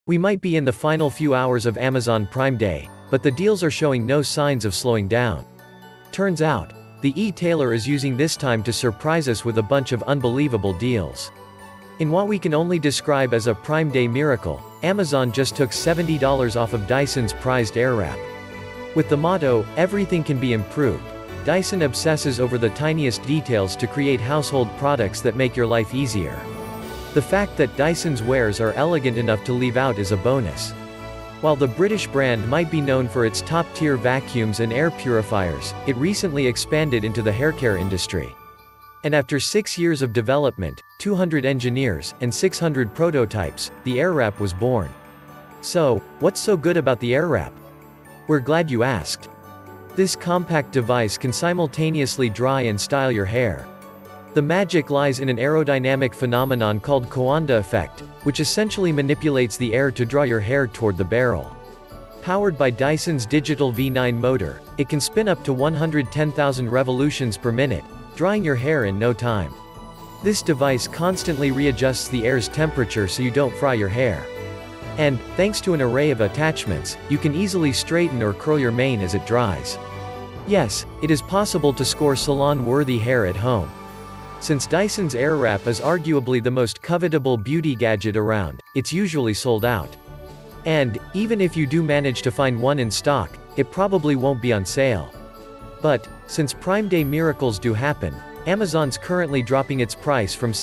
We might be in the final few hours of Amazon Prime Day, but the deals are showing no signs of slowing down. Turns out, the e-tailer is using this time to surprise us with a bunch of unbelievable deals. In what we can only describe as a Prime Day miracle, Amazon just took $70 off of Dyson's prized Airwrap. With the motto, "Everything can be improved," Dyson obsesses over the tiniest details to create household products that make your life easier. The fact that Dyson's wares are elegant enough to leave out is a bonus. While the British brand might be known for its top-tier vacuums and air purifiers, it recently expanded into the haircare industry. And after 6 years of development, 200 engineers, and 600 prototypes, the Airwrap was born. So, what's so good about the Airwrap? We're glad you asked. This compact device can simultaneously dry and style your hair. The magic lies in an aerodynamic phenomenon called Coanda effect, which essentially manipulates the air to draw your hair toward the barrel. Powered by Dyson's digital V9 motor, it can spin up to 110,000 revolutions per minute, drying your hair in no time. This device constantly readjusts the air's temperature so you don't fry your hair. And, thanks to an array of attachments, you can easily straighten or curl your mane as it dries. Yes, it is possible to score salon-worthy hair at home. Since Dyson's Airwrap is arguably the most covetable beauty gadget around, it's usually sold out. And, even if you do manage to find one in stock, it probably won't be on sale. But, since Prime Day miracles do happen, Amazon's currently dropping its price from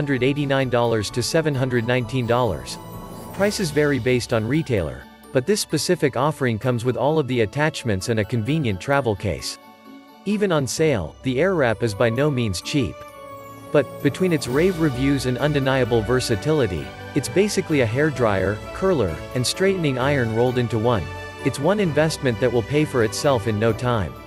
$789 to $719. Prices vary based on retailer, but this specific offering comes with all of the attachments and a convenient travel case. Even on sale, the Airwrap is by no means cheap. But, between its rave reviews and undeniable versatility, it's basically a hairdryer, curler, and straightening iron rolled into one. It's one investment that will pay for itself in no time.